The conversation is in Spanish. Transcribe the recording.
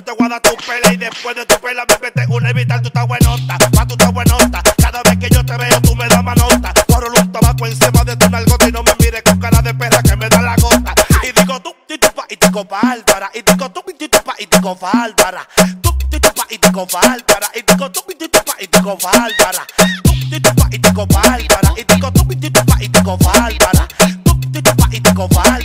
te voy a dar tu pela y después de tu pela me metes una vital. Tú estás buenota, tú estás buenota. Cada vez que yo te veo tú me das manota. Corro un tabaco encima de tu nalgota y no me mires con cara de perra que me da la gota. Y digo tú, titupa y tico bárbara. Y digo tú, titupa y tico bárbara. Tú, titupa y tico bárbara. Y digo tú, titupa y tico bárbara. Tú, titupa y tico bárbara. Y digo tú, titupa y tico bárbara. Tú, titupa y tico bárbara.